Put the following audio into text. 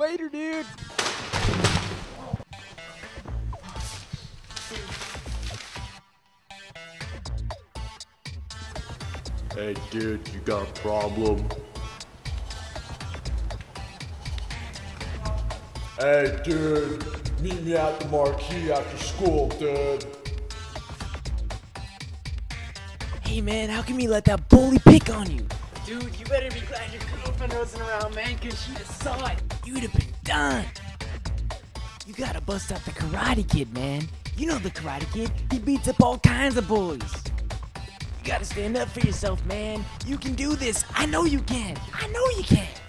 Later, dude. Hey, dude, you got a problem? Hey, dude, meet me at the marquee after school, dude. Hey, man, how come you let that bully pick on you? Dude, you better be glad your girlfriend wasn't around, man, cause she'd have saw it. You'd have been done. You gotta bust out the Karate Kid, man. You know the Karate Kid. He beats up all kinds of bullies. You gotta stand up for yourself, man. You can do this. I know you can. I know you can.